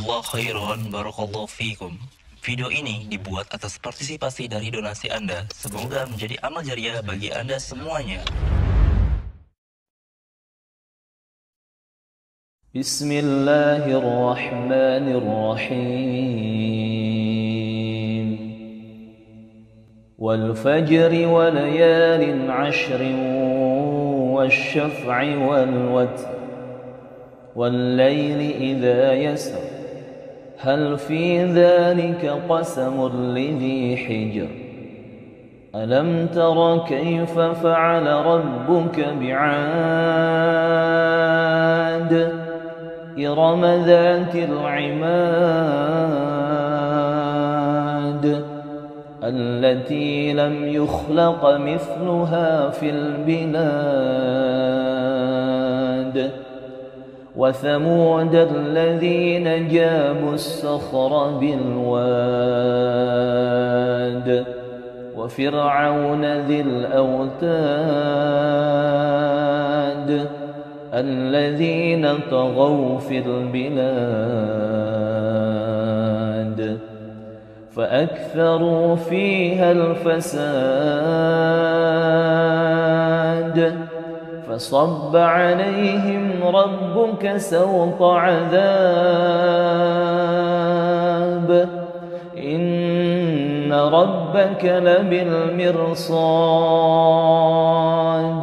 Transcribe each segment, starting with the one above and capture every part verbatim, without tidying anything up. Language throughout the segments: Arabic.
Jazakumullah khairan, barakallahu fikum. Video ini dibuat atas partisipasi dari donasi Anda. Semoga menjadi amal jariah bagi Anda semuanya. Bismillahirrahmanirrahim. Wal fajri wa layalin ashrin wasyaf'i wal watr wal layli idha yasr hal fi dhalika qasamun lidhi hijr alam tara kayfa fa'ala rabbuka bi'ad إرم ذات العماد التي لم يخلق مثلها في البلاد وثمود الذين جابوا الصخر بالواد وفرعون ذي الأوتاد الذين طغوا في البلاد فأكثروا فيها الفساد فصب عليهم ربك سوط عذاب إن ربك لبالمرصاد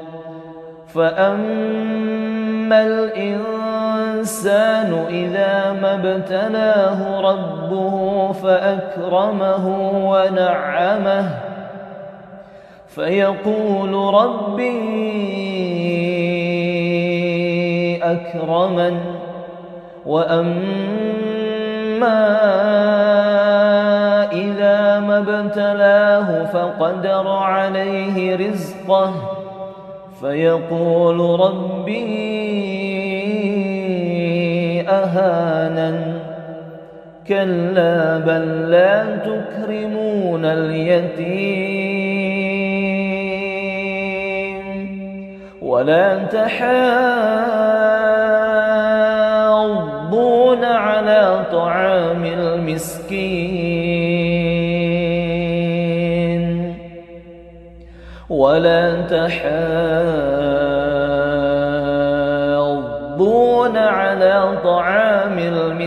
فأما الإنسان إذا ما ابتلاه ربه فأكرمه ونعمه فيقول ربي أكرمن وأما إذا ما ابتلاه فقدر عليه رزقه فيقول ربي أهانن كلا بل لا تكرمون اليتيم ولا تحاضون على طعام المسكين ولا تحاضون على طعام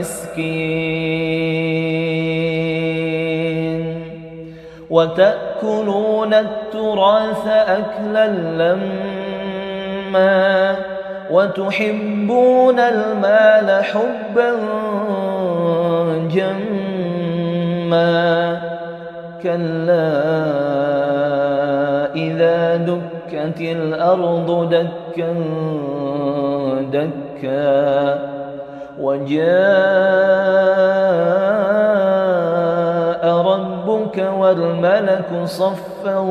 المسكين وتأكلون التراث أكلا لما وتحبون المال حبا جما كلا إذا دكت الأرض دكا دكا وجاء ربك والملك صفا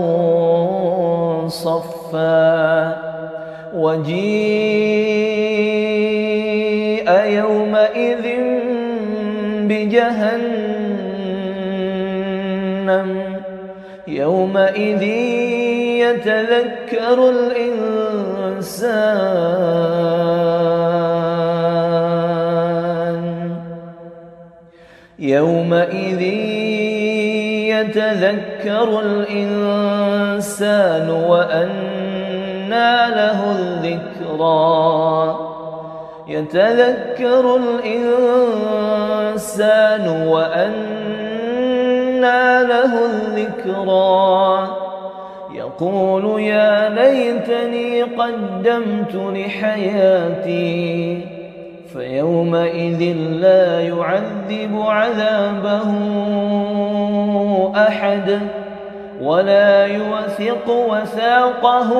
صفا وجيء يومئذ بجهنم يومئذ يتذكر الإنسان يومئذ يتذكر الإنسان وأنى له الذكرى يتذكر الإنسان وأنى له الذكرى يقول يا ليتني قدمت لحياتي فيومئذ لا يعذب عذابه أحد ولا يوثق وثاقه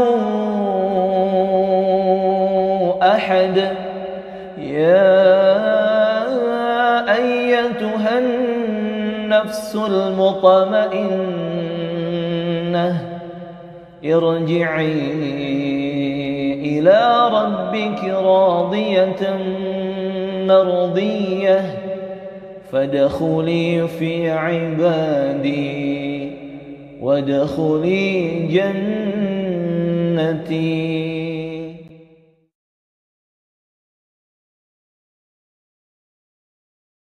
أحد يا أيتها النفس المطمئنة ارجعي إلى ربك راضية مرضية فادخلي في عبادي وادخلي جنتي.